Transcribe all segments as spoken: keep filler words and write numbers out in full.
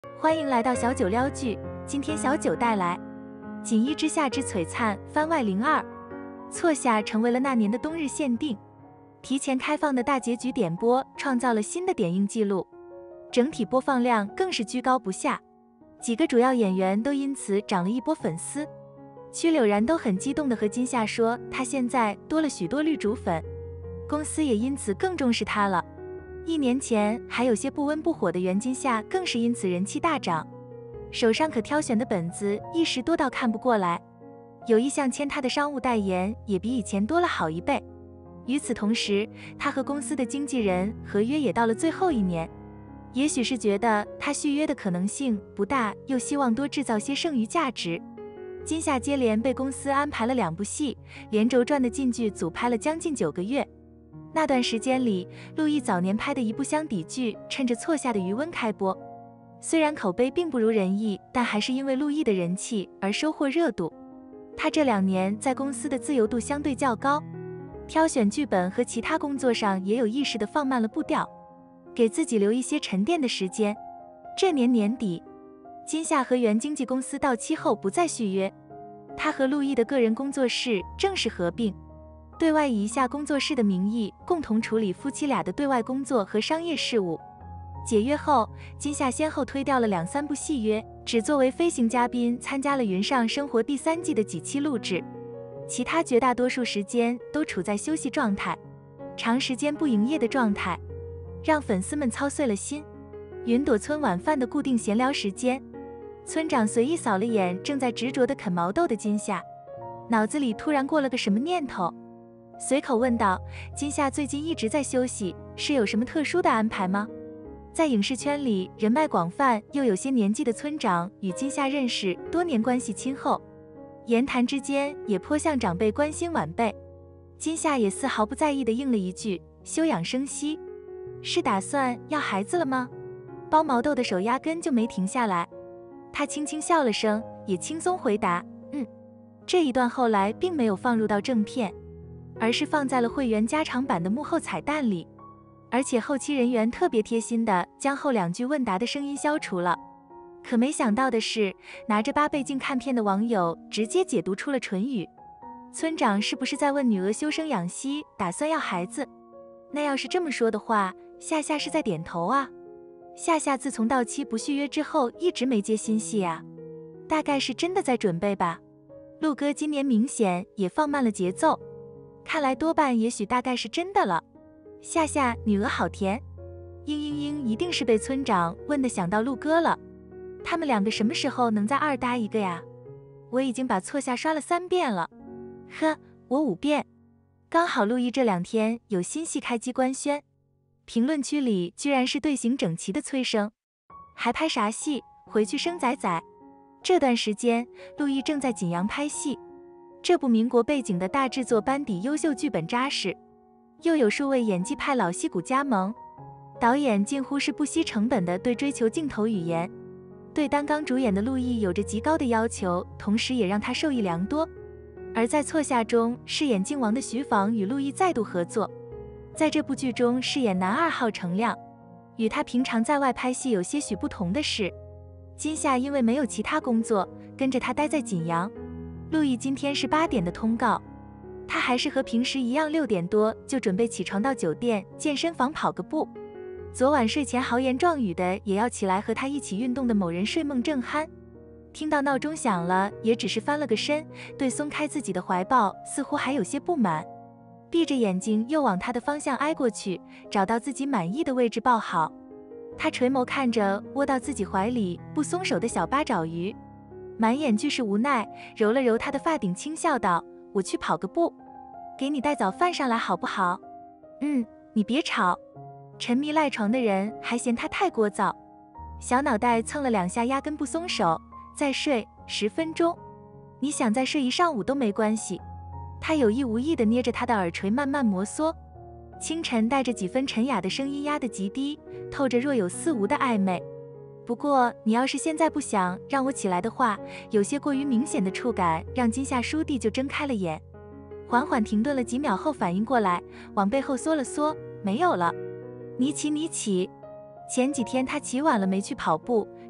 欢迎来到小九撩剧，今天小九带来《锦衣之下之璀璨》番外零二，错下成为了那年的冬日限定。提前开放的大结局点播创造了新的点映记录，整体播放量更是居高不下，几个主要演员都因此涨了一波粉丝。曲柳然都很激动地和金夏说，她现在多了许多绿竹粉，公司也因此更重视她了。一年前还有些不温不火的袁金夏更是因此人气大涨，手上可挑选的本子一时多到看不过来，有意向签她的商务代言也比以前多了好一倍。与此同时，他和公司的经纪人合约也到了最后一年，也许是觉得他续约的可能性不大，又希望多制造些剩余价值。金夏接连被公司安排了两部戏，连轴转的进剧组拍了将近九个月。那段时间里，陆毅早年拍的一部乡底剧趁着错下的余温开播，虽然口碑并不如人意，但还是因为陆毅的人气而收获热度。他这两年在公司的自由度相对较高，挑选剧本和其他工作上也有意识地放慢了步调，给自己留一些沉淀的时间。这年年底，金夏和原经纪公司到期后不再续约，他和陆毅的个人工作室正式合并，对外以一下工作室的名义共同处理夫妻俩的对外工作和商业事务。解约后，金夏先后推掉了两三部戏约，只作为飞行嘉宾参加了《云上生活》第三季的几期录制，其他绝大多数时间都处在休息状态，长时间不营业的状态，让粉丝们操碎了心。云朵村晚饭的固定闲聊时间，村长随意扫了眼正在执着地啃毛豆的金夏，脑子里突然过了个什么念头，随口问道：金夏最近一直在休息，是有什么特殊的安排吗？在影视圈里人脉广泛又有些年纪的村长与金夏认识多年，关系亲厚，言谈之间也颇像长辈关心晚辈。金夏也丝毫不在意地应了一句：休养生息。是打算要孩子了吗？剥毛豆的手压根就没停下来，他轻轻笑了声，也轻松回答：嗯。这一段后来并没有放入到正片，而是放在了会员加长版的幕后彩蛋里，而且后期人员特别贴心的将后两句问答的声音消除了。可没想到的是，拿着八倍镜看片的网友直接解读出了唇语，村长是不是在问女儿休生养息，打算要孩子？那要是这么说的话，夏夏是在点头啊。夏夏自从到期不续约之后一直没接新戏啊，大概是真的在准备吧。陆哥今年明显也放慢了节奏，看来多半也许大概是真的了。夏夏女儿好甜，嘤嘤嘤，一定是被村长问的想到陆哥了。他们两个什么时候能再二搭一个呀？我已经把错下刷了三遍了，呵，我五遍。刚好陆毅这两天有新戏开机官宣，评论区里居然是队形整齐的催生，还拍啥戏？回去生仔仔。这段时间，陆毅正在锦阳拍戏，这部民国背景的大制作班底优秀，剧本扎实，又有数位演技派老戏骨加盟，导演近乎是不惜成本的对追求镜头语言，对担纲主演的陆毅有着极高的要求，同时也让他受益良多。而在错下中饰演靖王的徐仿与陆毅再度合作，在这部剧中饰演男二号程亮。与他平常在外拍戏有些许不同的是，金夏因为没有其他工作，跟着他待在锦阳。陆毅今天是八点的通告，他还是和平时一样六点多就准备起床到酒店健身房跑个步。昨晚睡前豪言壮语的也要起来和他一起运动的某人睡梦正酣，听到闹钟响了，也只是翻了个身，对松开自己的怀抱似乎还有些不满，闭着眼睛又往他的方向挨过去，找到自己满意的位置抱好。他垂眸看着窝到自己怀里不松手的小八爪鱼，满眼俱是无奈，揉了揉他的发顶，轻笑道：我去跑个步，给你带早饭上来好不好？嗯，你别吵。沉迷赖床的人还嫌他太聒噪，小脑袋蹭了两下，压根不松手。再睡十分钟，你想再睡一上午都没关系。他有意无意地捏着他的耳垂慢慢摩挲，清晨带着几分沉哑的声音压得极低，透着若有似无的暧昧。不过你要是现在不想让我起来的话，有些过于明显的触感让金夏叔弟就睁开了眼，缓缓停顿了几秒后反应过来，往背后缩了缩，没有了。你起你起。前几天他起晚了没去跑步，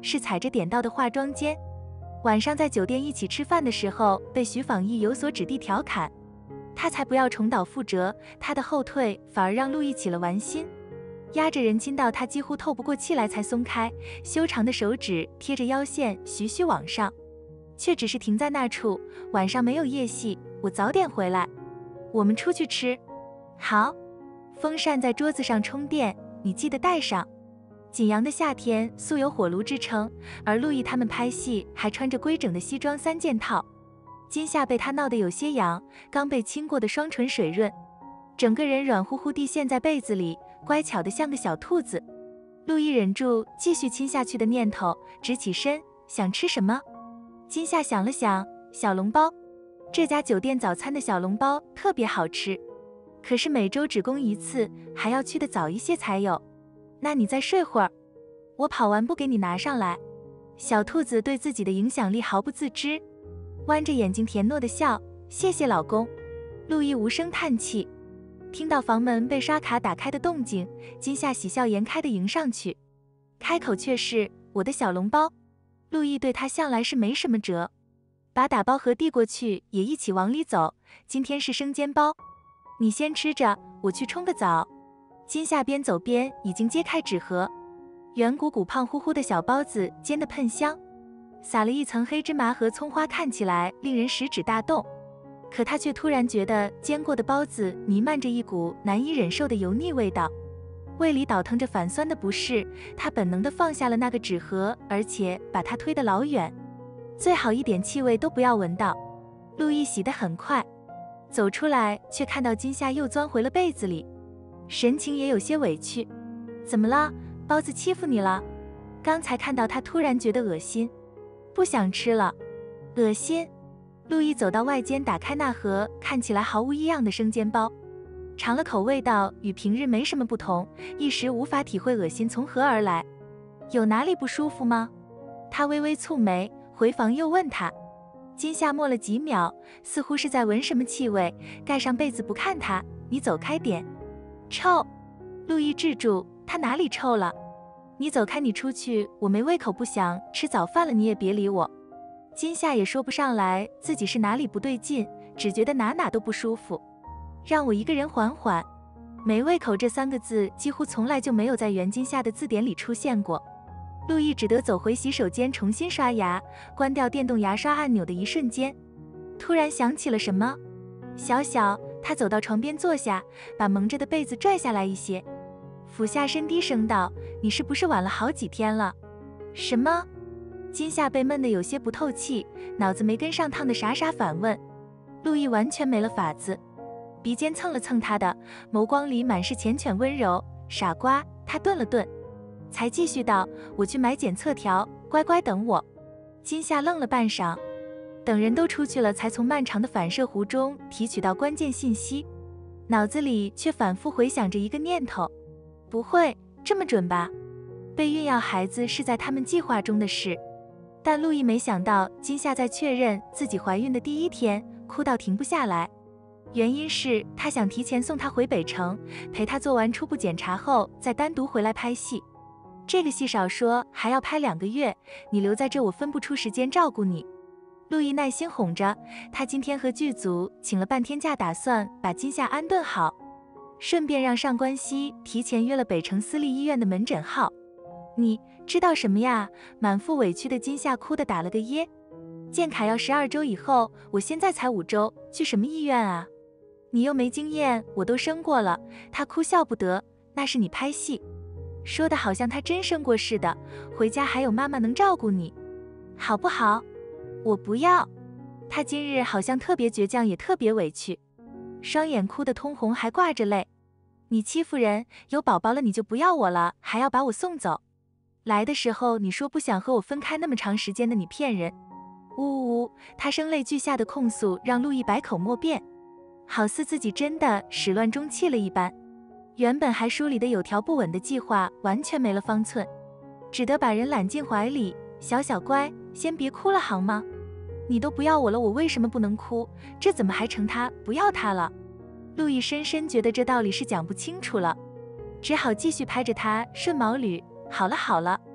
是踩着点到的化妆间。晚上在酒店一起吃饭的时候，被徐仿义有所指地调侃，他才不要重蹈覆辙，他的后退反而让陆毅起了玩心，压着人亲到他几乎透不过气来才松开，修长的手指贴着腰线徐徐往上，却只是停在那处。晚上没有夜戏，我早点回来，我们出去吃。好。风扇在桌子上充电，你记得带上。景阳的夏天素有火炉之称，而陆毅他们拍戏还穿着规整的西装三件套。今夏被他闹得有些痒，刚被亲过的双唇水润，整个人软乎乎地陷在被子里，乖巧得像个小兔子。陆毅忍住继续亲下去的念头，直起身，想吃什么？今夏想了想，小笼包。这家酒店早餐的小笼包特别好吃，可是每周只供一次，还要去得早一些才有。那你再睡会儿，我跑完步给你拿上来。小兔子对自己的影响力毫不自知，弯着眼睛甜糯的笑，谢谢老公。陆毅无声叹气。听到房门被刷卡打开的动静，今夏喜笑颜开地迎上去，开口却是我的小笼包。陆毅对他向来是没什么辙，把打包盒递过去，也一起往里走。今天是生煎包，你先吃着，我去冲个澡。今夏边走边已经揭开纸盒，圆鼓鼓胖乎乎的小包子煎得喷香，撒了一层黑芝麻和葱花，看起来令人食指大动。可他却突然觉得煎过的包子弥漫着一股难以忍受的油腻味道，胃里倒腾着反酸的不适。他本能地放下了那个纸盒，而且把它推得老远，最好一点气味都不要闻到。陆毅洗得很快，走出来却看到今夏又钻回了被子里，神情也有些委屈。怎么了？包子欺负你了？刚才看到他突然觉得恶心，不想吃了。恶心。陆毅走到外间，打开那盒看起来毫无异样的生煎包，尝了口，味道与平日没什么不同，一时无法体会恶心从何而来。有哪里不舒服吗？他微微蹙眉，回房又问他。今夏默了几秒，似乎是在闻什么气味，盖上被子不看他。你走开点。臭。陆毅制住，他哪里臭了？你走开，你出去，我没胃口，不想吃早饭了，你也别理我。今夏也说不上来自己是哪里不对劲，只觉得哪哪都不舒服。让我一个人缓缓。没胃口这三个字几乎从来就没有在袁今夏的字典里出现过。陆毅只得走回洗手间重新刷牙，关掉电动牙刷按钮的一瞬间，突然想起了什么。小小，他走到床边坐下，把蒙着的被子拽下来一些，俯下身低声道：你是不是晚了好几天了？什么？今夏被闷得有些不透气，脑子没跟上烫的傻傻反问。陆毅完全没了法子，鼻尖蹭了蹭他的，眸光里满是缱绻温柔。傻瓜。他顿了顿，才继续道：我去买检测条，乖乖等我。今夏愣了半晌，等人都出去了，才从漫长的反射弧中提取到关键信息，脑子里却反复回想着一个念头：不会这么准吧？备孕要孩子是在他们计划中的事。但陆毅没想到，今夏在确认自己怀孕的第一天，哭到停不下来。原因是他想提前送她回北城，陪她做完初步检查后，再单独回来拍戏。这个戏少说还要拍两个月，你留在这，我分不出时间照顾你。陆毅耐心哄着他，今天和剧组请了半天假，打算把今夏安顿好，顺便让上官熙提前约了北城私立医院的门诊号。你知道什么呀？满腹委屈的今夏哭得打了个噎。建凯要十二周以后，我现在才五周，去什么医院啊？你又没经验，我都生过了。他哭笑不得，那是你拍戏，说的好像他真生过似的。回家还有妈妈能照顾你，好不好？我不要。他今日好像特别倔强，也特别委屈，双眼哭得通红，还挂着泪。你欺负人，有宝宝了你就不要我了，还要把我送走。来的时候你说不想和我分开那么长时间的，你骗人。呜呜呜，他声泪俱下的控诉让陆毅百口莫辩，好似自己真的始乱终弃了一般。原本还梳理的有条不紊的计划完全没了方寸，只得把人揽进怀里。小小乖，先别哭了好吗？你都不要我了，我为什么不能哭？这怎么还成他不要他了？陆毅深深觉得这道理是讲不清楚了，只好继续拍着他顺毛捋。好了好了，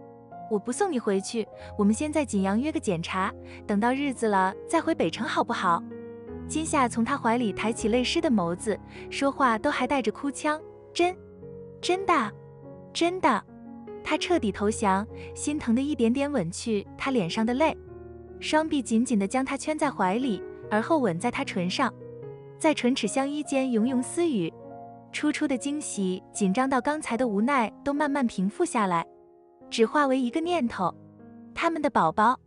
我不送你回去，我们先在锦阳约个检查，等到日子了再回北城好不好？金夏从他怀里抬起泪湿的眸子，说话都还带着哭腔。真，真的，真的。他彻底投降，心疼的一点点吻去他脸上的泪，双臂紧紧地将他圈在怀里，而后吻在他唇上，在唇齿相依间融融私语。初初的惊喜、紧张到刚才的无奈都慢慢平复下来，只化为一个念头：他们的宝宝。